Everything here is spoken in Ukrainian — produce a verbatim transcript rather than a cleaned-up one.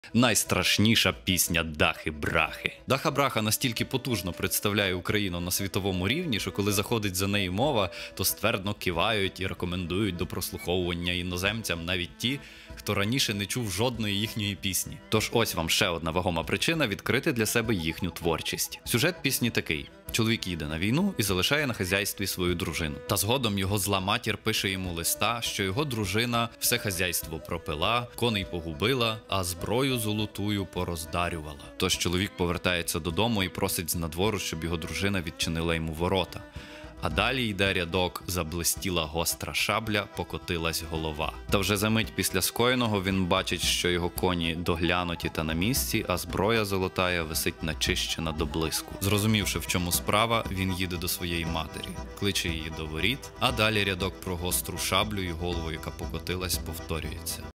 Найстрашніша пісня Дахи-Брахи. Даха-Браха настільки потужно представляє Україну на світовому рівні, що коли заходить за неї мова, то ствердно кивають і рекомендують до прослуховування іноземцям навіть ті, хто раніше не чув жодної їхньої пісні. Тож ось вам ще одна вагома причина відкрити для себе їхню творчість. Сюжет пісні такий. Чоловік їде на війну і залишає на хазяйстві свою дружину. Та згодом його зла матір пише йому листа, що його дружина все хазяйство пропила, коней погубила, а зброю золотую пороздарювала. Тож чоловік повертається додому і просить з надвору, щоб його дружина відчинила йому ворота. А далі йде рядок «Заблистіла гостра шабля, покотилась голова». Та вже за мить після скоєного він бачить, що його коні доглянуті та на місці, а зброя золотая висить начищена до блиску. Зрозумівши, в чому справа, він їде до своєї матері, кличе її до воріт, а далі рядок про гостру шаблю і голову, яка покотилась, повторюється.